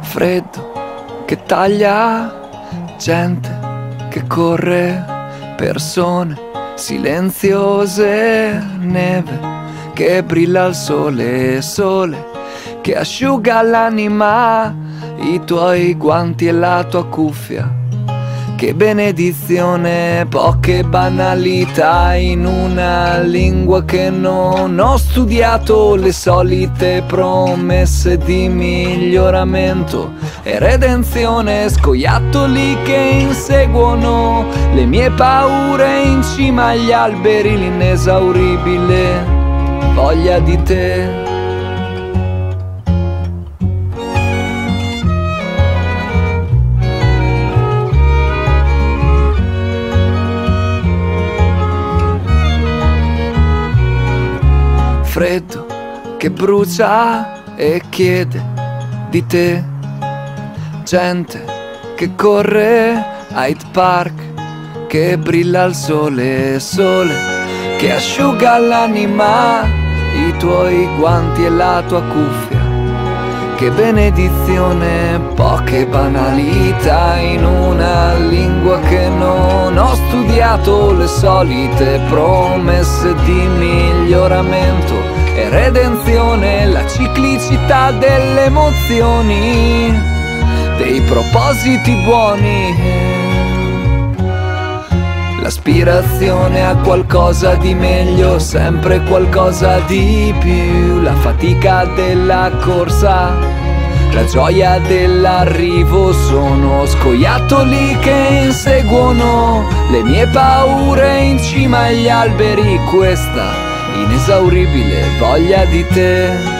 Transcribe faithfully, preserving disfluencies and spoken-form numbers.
Freddo che taglia, gente che corre, persone silenziose, neve che brilla al sole, sole che asciuga l'anima, i tuoi guanti e la tua cuffia. Che benedizione, poche banalità in una lingua che non ho studiato, le solite promesse di miglioramento e redenzione, scoiattoli che inseguono le mie paure in cima agli alberi, l'inesauribile voglia di te. Freddo che brucia e chiede di te, gente che corre a Hyde Park, che brilla al sole, sole che asciuga l'anima, i tuoi guanti e la tua cuffia. Che benedizione, poche banalità in una lingua che non ho studiato, le solite promesse di miglioramento e redenzione, la ciclicità delle emozioni, dei propositi buoni, l'aspirazione a qualcosa di meglio, sempre qualcosa di più, la fatica della corsa, la gioia dell'arrivo, sono scoiattoli che inseguono le mie paure in cima agli alberi, questa inesauribile voglia di te.